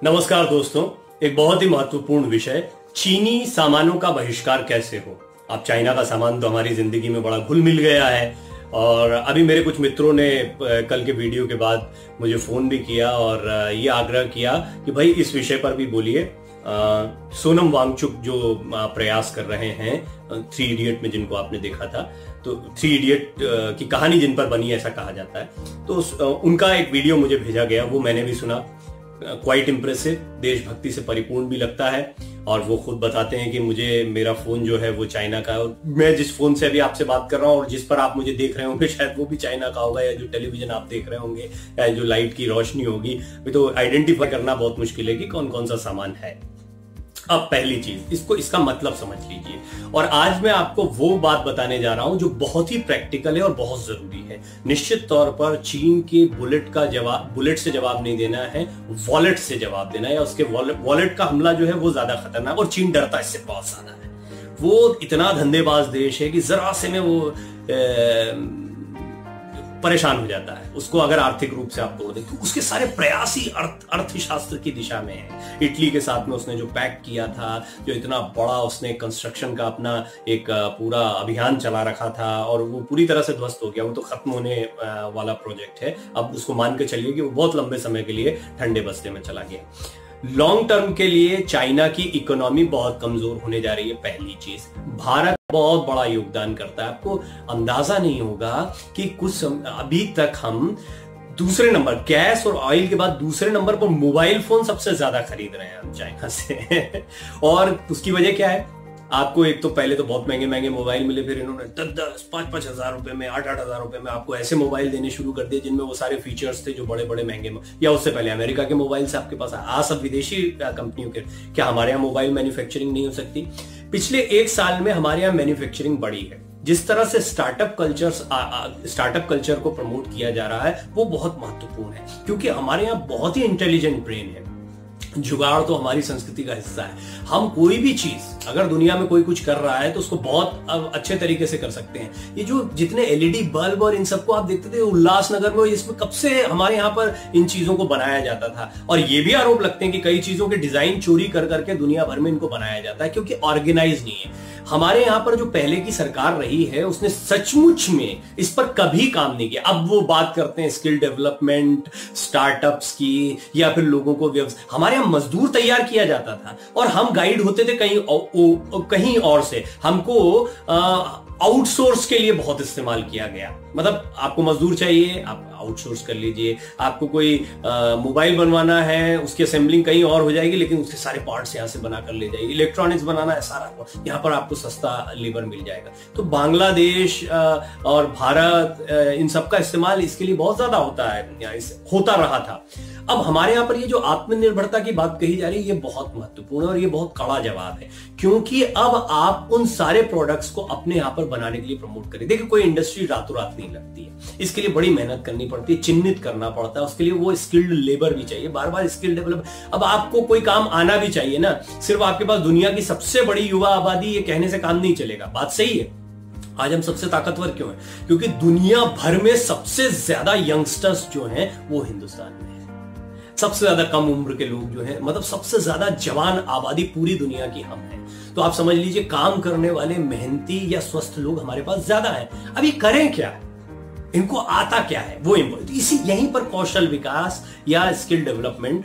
नमस्कार दोस्तों, एक बहुत ही महत्वपूर्ण विषय, चीनी सामानों का बहिष्कार कैसे हो। अब चाइना का सामान तो हमारी जिंदगी में बड़ा घुल मिल गया है और अभी मेरे कुछ मित्रों ने कल के वीडियो के बाद मुझे फोन भी किया और ये आग्रह किया कि भाई इस विषय पर भी बोलिए। सोनम वांगचुक जो प्रयास कर रहे हैं 3 इडियट में, जिनको आपने देखा था, तो 3 इडियट की कहानी जिन पर बनी ऐसा कहा जाता है, तो उनका एक वीडियो मुझे भेजा गया, वो मैंने भी सुना। क्वाइट इंप्रेसिव, देशभक्ति से परिपूर्ण भी लगता है और वो खुद बताते हैं कि मुझे मेरा फोन जो है वो चाइना का है और मैं जिस फोन से अभी आपसे बात कर रहा हूँ और जिस पर आप मुझे देख रहे होंगे शायद वो भी चाइना का होगा, या जो टेलीविजन आप देख रहे होंगे या जो लाइट की रोशनी होगी, तो आइडेंटिफाई करना बहुत मुश्किल है कि कौन कौन सा सामान है। अब पहली चीज, इसका मतलब समझ लीजिए, और आज मैं आपको वो बात बताने जा रहा हूं जो बहुत ही प्रैक्टिकल है और बहुत जरूरी है। निश्चित तौर पर चीन के बुलेट से जवाब नहीं देना है, वॉलेट से जवाब देना है, या उसके वॉलेट का हमला जो है वो ज्यादा खतरनाक, और चीन डरता इससे बहुत ज्यादा है। वो इतना धंधेबाज देश है कि जरा से में वो परेशान हो जाता है, उसको अगर आर्थिक रूप से आप तोड़ दें। तो उसके सारे प्रयास ही अर्थशास्त्र की दिशा में है। इटली के साथ में उसने जो पैक्ट किया था, जो इतना बड़ा उसने कंस्ट्रक्शन का अपना एक पूरा अभियान चला रखा था और वो पूरी तरह से ध्वस्त हो गया, वो तो खत्म होने वाला प्रोजेक्ट है। अब उसको मान के चलिए कि वो बहुत लंबे समय के लिए ठंडे बस्ते में चला गया। लॉन्ग टर्म के लिए चाइना की इकोनॉमी बहुत कमजोर होने जा रही है। पहली चीज, भारत बहुत बड़ा योगदान करता है। आपको अंदाजा नहीं होगा कि अभी तक हम दूसरे नंबर, गैस और ऑयल के बाद दूसरे नंबर पर मोबाइल फोन सबसे ज्यादा खरीद रहे हैं हम चाइना से और उसकी वजह क्या है? आपको एक तो पहले तो बहुत महंगे महंगे मोबाइल मिले, फिर इन्होंने 10-5 हजार रुपए में, 8 हजार रुपए में आपको ऐसे मोबाइल देने शुरू कर दिए जिनमें वो सारे फीचर्स थे जो बड़े बड़े महंगे, या उससे पहले अमेरिका के मोबाइल से आपके पास सब विदेशी कंपनियों के। क्या हमारे यहाँ मोबाइल मैन्युफैक्चरिंग नहीं हो सकती? पिछले 1 साल में हमारे यहाँ मैन्युफैक्चरिंग बढ़ी है। जिस तरह से स्टार्टअप कल्चर को प्रमोट किया जा रहा है वो बहुत महत्वपूर्ण है, क्योंकि हमारे यहाँ बहुत ही इंटेलिजेंट ब्रेन है। जुगाड़ तो हमारी संस्कृति का हिस्सा है। हम कोई भी चीज, अगर दुनिया में कोई कुछ कर रहा है तो उसको बहुत अच्छे तरीके से कर सकते हैं। ये जो जितने एलईडी बल्ब और इन सबको आप देखते थे उल्लासनगर में, इसमें कब से हमारे यहाँ पर इन चीजों को बनाया जाता था। और ये भी आरोप लगते हैं कि कई चीजों के डिजाइन चोरी कर करके दुनिया भर में इनको बनाया जाता है, क्योंकि ऑर्गेनाइज नहीं है। हमारे यहाँ पर जो पहले की सरकार रही है उसने सचमुच में इस पर कभी काम नहीं किया। अब वो बात करते हैं स्किल डेवलपमेंट, स्टार्टअप्स की, या फिर लोगों को हमारे यहाँ मजदूर तैयार किया जाता था और हम गाइड होते थे कहीं और से। हमको आउटसोर्स के लिए बहुत इस्तेमाल किया गया। मतलब आपको मजदूर चाहिए, आप आउटसोर्स कर लीजिए। आपको कोई मोबाइल बनवाना है, उसकी असेंबलिंग कहीं और हो जाएगी, लेकिन उसके सारे पार्ट्स यहां से बना कर ले जाएगी। इलेक्ट्रॉनिक्स बनाना है, सारा यहां पर आपको सस्ता लेबर मिल जाएगा। तो बांग्लादेश और भारत, इन सब का इस्तेमाल इसके लिए बहुत ज्यादा होता रहा था। अब हमारे यहां पर ये जो आत्मनिर्भरता की बात कही जा रही है, ये बहुत महत्वपूर्ण है और ये बहुत कड़ा जवाब है, क्योंकि अब आप उन सारे प्रोडक्ट्स को अपने यहां पर बनाने के लिए प्रमोट करें। देखिए, कोई इंडस्ट्री रातों रात नहीं लगती है, इसके लिए बड़ी मेहनत करनी पड़ती है, चिन्हित करना पड़ता है, उसके लिए वो स्किल्ड लेबर भी चाहिए, बार बार स्किल डेवलप। अब आपको कोई काम आना भी चाहिए ना, सिर्फ आपके पास दुनिया की सबसे बड़ी युवा आबादी, ये कहने से काम नहीं चलेगा। बात सही है। आज हम सबसे ताकतवर क्यों हैं? क्योंकि दुनिया भर में सबसे ज्यादा यंगस्टर्स जो हैं वो हिंदुस्तान में है। सबसे ज्यादा कम उम्र के लोग जो हैं, मतलब सबसे ज्यादा जवान आबादी पूरी दुनिया की हम हैं। तो आप समझ लीजिए, काम करने वाले मेहनती या स्वस्थ लोग हमारे पास ज्यादा हैं। अब ये करें क्या? इनको आता क्या है वो इम्पोर्टेंट। यहीं पर कौशल विकास या स्किल डेवलपमेंट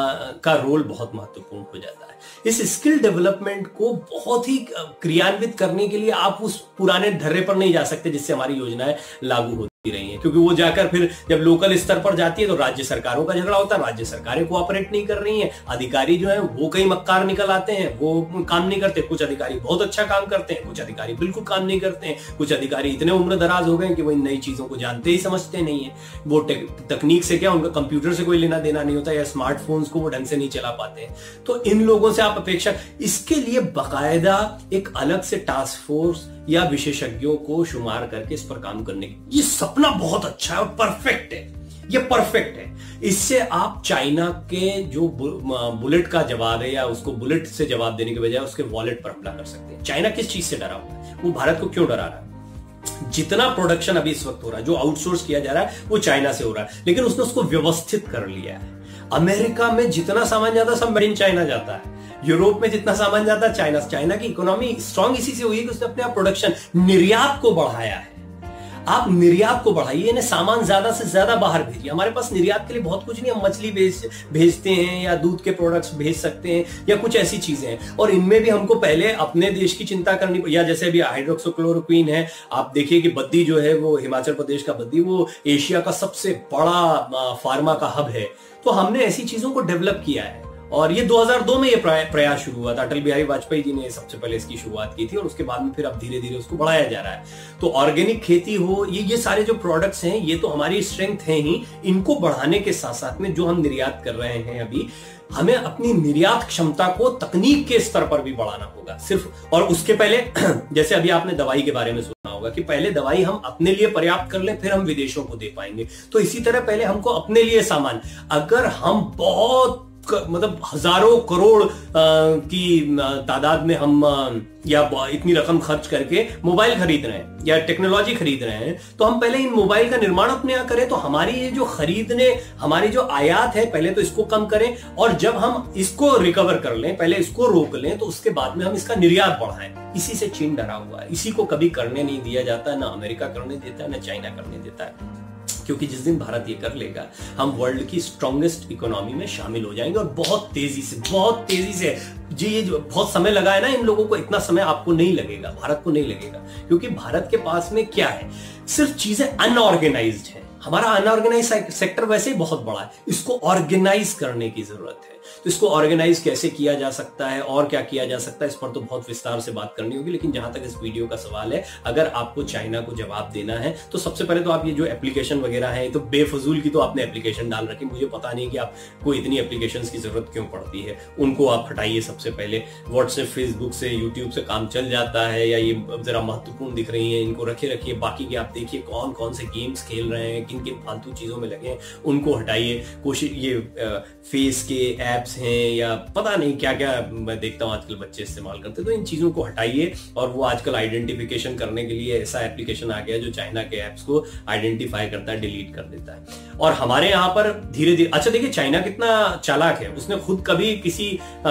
का रोल बहुत महत्वपूर्ण हो जाता है। इस स्किल डेवलपमेंट को बहुत ही क्रियान्वित करने के लिए आप उस पुराने ढर्रे पर नहीं जा सकते जिससे हमारी योजनाएं लागू होती रही हैं, क्योंकि वो जाकर फिर जब लोकल स्तर पर जाती है तो राज्य सरकारों का झगड़ा होता है। राज्य सरकारें कोऑपरेट नहीं कर रही हैं, अधिकारी जो है वो कई मक्कार निकल आते हैं, वो काम नहीं करते। कुछ अधिकारी बहुत अच्छा काम करते हैं, कुछ अधिकारी बिल्कुल काम नहीं करते हैं, कुछ अधिकारी इतने उम्र दराज हो गए कि वो इन नई चीजों को जानते ही समझते नहीं है। वो तकनीक से क्या, उनका कंप्यूटर से कोई लेना देना नहीं होता, या स्मार्टफोन्स को वो ढंग से नहीं चला पाते हैं। तो इन लोगों से आप अपेक्षा, इसके लिए बाकायदा एक अलग से टास्क फोर्स या विशेषज्ञों को शुमार करके इस पर काम करने की, ये सपना बहुत अच्छा है और परफेक्ट है। ये परफेक्ट है। इससे आप चाइना के जो बुलेट का जवाब है, या उसको बुलेट से जवाब देने के बजाय उसके वॉलेट पर हमला कर सकते हैं। चाइना किस चीज से डरा हुआ है? वो भारत को क्यों डरा रहा है? जितना प्रोडक्शन अभी इस वक्त हो रहा है, जो आउटसोर्स किया जा रहा है, वो चाइना से हो रहा है, लेकिन उसने उसको व्यवस्थित कर लिया है। अमेरिका में जितना सामान जाता है सब मेड इन चाइना जाता है। यूरोप में जितना सामान जाता है चाइना की इकोनॉमी स्ट्रांग इसी से हुई है कि उसने अपने आप प्रोडक्शन निर्यात को बढ़ाया है। आप निर्यात को बढ़ाइए ना, सामान ज्यादा से ज्यादा बाहर भेजिए। हमारे पास निर्यात के लिए बहुत कुछ नहीं, हम मछली भेजते हैं या दूध के प्रोडक्ट्स भेज सकते हैं या कुछ ऐसी चीजें हैं। और इनमें भी हमको पहले अपने देश की चिंता करनी, या जैसे अभी हाइड्रोक्सीक्लोरोक्वीन है, आप देखिए कि बद्दी जो है वो हिमाचल प्रदेश का बद्दी वो एशिया का सबसे बड़ा फार्मा का हब है। तो हमने ऐसी चीजों को डेवलप किया है और ये 2002 में ये प्रयास शुरू हुआ था। अटल बिहारी वाजपेयी जी ने सबसे पहले इसकी शुरुआत की थी और उसके बाद में फिर अब धीरे धीरे उसको बढ़ाया जा रहा है। तो ऑर्गेनिक खेती हो, ये सारे जो प्रोडक्ट्स हैं ये तो हमारी स्ट्रेंथ है ही। इनको बढ़ाने के साथ साथ में जो हम निर्यात कर रहे हैं अभी, हमें अपनी निर्यात क्षमता को तकनीक के स्तर पर भी बढ़ाना होगा सिर्फ। और उसके पहले जैसे अभी आपने दवाई के बारे में सुना होगा कि पहले दवाई हम अपने लिए पर्याप्त कर लें फिर हम विदेशों को दे पाएंगे। तो इसी तरह पहले हमको अपने लिए सामान, अगर हम बहुत मतलब हजारों करोड़ की तादाद में हम या इतनी रकम खर्च करके मोबाइल खरीद रहे हैं या टेक्नोलॉजी खरीद रहे हैं, तो हम पहले इन मोबाइल का निर्माण अपने यहाँ करें। तो हमारी ये जो खरीदने, हमारी जो आयात है पहले तो इसको कम करें, और जब हम इसको रिकवर कर लें, पहले इसको रोक लें, तो उसके बाद में हम इसका निर्यात बढ़ाएं। इसी से चीन डरा हुआ है, इसी को कभी करने नहीं दिया जाता, ना अमेरिका करने देता है ना चाइना करने देता है। क्योंकि जिस दिन भारत ये कर लेगा, हम वर्ल्ड की स्ट्रॉन्गेस्ट इकोनॉमी में शामिल हो जाएंगे और बहुत तेजी से जी। ये जो बहुत समय लगा है ना इन लोगों को, इतना समय आपको नहीं लगेगा, भारत को नहीं लगेगा, क्योंकि भारत के पास में क्या है, सिर्फ चीजें अनऑर्गेनाइज्ड है। हमारा अनऑर्गेनाइज सेक्टर वैसे ही बहुत बड़ा है, इसको ऑर्गेनाइज करने की जरूरत है। तो इसको ऑर्गेनाइज कैसे किया जा सकता है और क्या किया जा सकता है, इस पर तो बहुत विस्तार से बात करनी होगी। लेकिन जहां तक इस वीडियो का सवाल है, अगर आपको चाइना को जवाब देना है तो सबसे पहले तो आप ये जो एप्लीकेशन वगैरह है, तो बेफजूल की तो आपने एप्लीकेशन डाल रखी, मुझे पता नहीं कि आपको इतनी एप्लीकेशन की जरूरत क्यों पड़ती है। उनको आप हटाइए सबसे पहले। व्हाट्सएप, फेसबुक से, यूट्यूब से काम चल जाता है, या ये जरा महत्वपूर्ण दिख रही है इनको रखिए। बाकी के आप देखिए कौन कौन से गेम्स खेल रहे हैं, किन किन फालतू चीजों में लगे हैं, उनको हटाइए। कोशिश, ये फेस के ऐप्स हैं या पता नहीं क्या क्या मैं देखता हूं आजकल बच्चे इस्तेमाल करते, तो इन चीजों को हटाइए। और वो आजकल आइडेंटिफिकेशन करने के लिए ऐसा एप्लीकेशन आ गया जो चाइना के ऐप्स को आइडेंटिफाई करता है, डिलीट कर देता है। और हमारे यहाँ पर धीरे धीरे, अच्छा देखिए चाइना कितना चालाक है, उसने खुद कभी किसी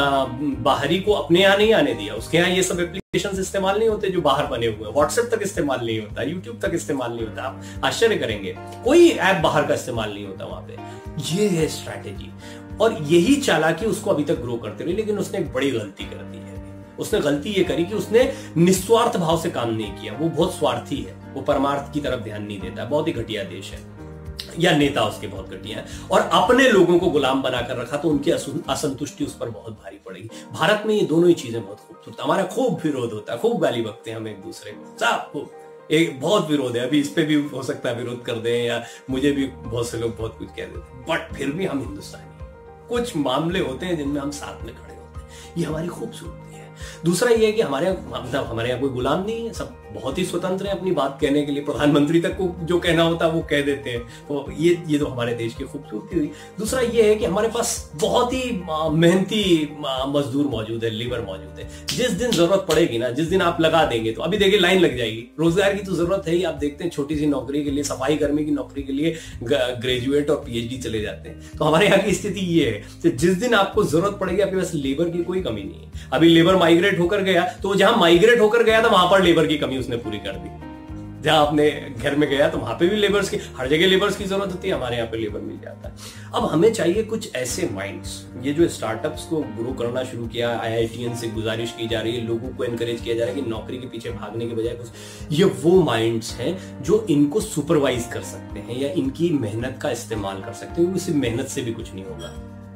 बाहरी को अपने यहाँ नहीं आने दिया। उसके यहाँ ये सब एप्लीकेशंस इस्तेमाल नहीं होते जो बाहर बने हुए हैं। व्हाट्सएप तक इस्तेमाल नहीं होता, यूट्यूब तक इस्तेमाल नहीं होता। आप आश्चर्य करेंगे, कोई ऐप बाहर का इस्तेमाल नहीं होता वहां पे। ये है स्ट्रैटेजी, और यही चालाकी उसको अभी तक ग्रो करते रही। लेकिन उसने एक बड़ी गलती कर दी है। उसने गलती ये करी कि उसने निस्वार्थ भाव से काम नहीं किया। वो बहुत स्वार्थी है, वो परमार्थ की तरफ ध्यान नहीं देता। बहुत ही घटिया देश है, या नेता उसके बहुत घटिया है, और अपने लोगों को गुलाम बनाकर रखा, तो उनकी असंतुष्टि उस पर बहुत भारी पड़ेगी। भारत में ये दोनों ही चीजें बहुत खूबसूरत, हमारा खूब विरोध होता है, खूब गाली बकते हैं हम एक दूसरे को, साहब एक बहुत विरोध है। अभी इस पे भी हो सकता है विरोध कर दें, या मुझे भी बहुत से लोग बहुत कुछ कह देते हैं, बट फिर भी हम हिंदुस्तानी। कुछ मामले होते हैं जिनमें हम साथ में खड़े होते हैं, ये हमारी खूबसूरती है। दूसरा ये है कि हमारे यहाँ कोई गुलाम नहीं है, सब बहुत ही स्वतंत्र है अपनी बात कहने के लिए। प्रधानमंत्री तक को जो कहना होता है वो कह देते हैं। तो ये तो हमारे देश की खूबसूरती हुई। दूसरा ये है कि हमारे पास बहुत ही मेहनती मजदूर मौजूद है, लेबर मौजूद है। जिस दिन जरूरत पड़ेगी ना, जिस दिन आप लगा देंगे, तो अभी देखिए लाइन लग जाएगी। रोजगार की तो जरूरत है ही। आप देखते हैं छोटी सी नौकरी के लिए, सफाई कर्मी की नौकरी के लिए ग्रेजुएट और पीएचडी चले जाते हैं। तो हमारे यहाँ की स्थिति ये है कि जिस दिन आपको जरूरत पड़ेगी, आपके पास लेबर की कोई कमी नहीं है। अभी लेबर माइग्रेट होकर गया, तो जहां माइग्रेट होकर गया था वहां पर लेबर की कमी उसने पूरी कर दी। जहां अपने घर में गया तो वहां पे भी लेबर्स की, हर जगह लेबर्स की जरूरत होती है, हमारे यहाँ पे लेबर मिल जाता है। अब हमें चाहिए कुछ ऐसे माइंड्स, ये जो स्टार्टअप्स को ग्रो करना शुरू किया, आईआईटीएन से गुजारिश की जा रही है, लोगों को एनकरेज किया जा रहा है कि नौकरी के पीछे भागने के बजाय कुछ, ये वो माइंड्स हैं जो इनको सुपरवाइज कर सकते हैं या इनकी मेहनत का इस्तेमाल कर सकते हैं। सिर्फ मेहनत से भी कुछ नहीं होगा।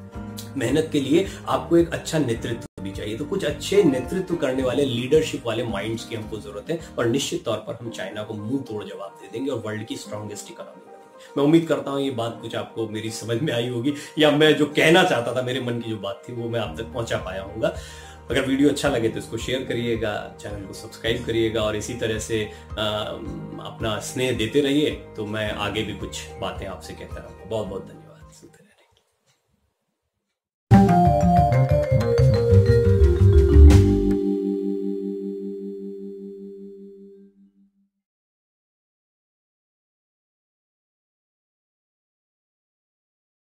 मेहनत के लिए आपको एक अच्छा नेतृत्व भी चाहिए। तो कुछ अच्छे नेतृत्व करने वाले, लीडरशिप वाले माइंड्स की हमको जरूरत है, और निश्चित तौर पर हम चाइना को मुंह तोड़ जवाब दे देंगे और वर्ल्ड की स्ट्रॉन्गेस्ट इकोनॉमी बनेंगे। मैं उम्मीद करता हूं ये बात कुछ आपको मेरी समझ में आई होगी, या मैं जो कहना चाहता था, मेरे मन की जो बात थी, वो मैं आप तक पहुंचा पाया हूंगा। अगर वीडियो अच्छा लगे तो इसको शेयर करिएगा, चैनल को सब्सक्राइब करिएगा, और इसी तरह से अपना स्नेह देते रहिए, तो मैं आगे भी कुछ बातें आपसे कहता रहूंगा। बहुत बहुत धन्यवाद।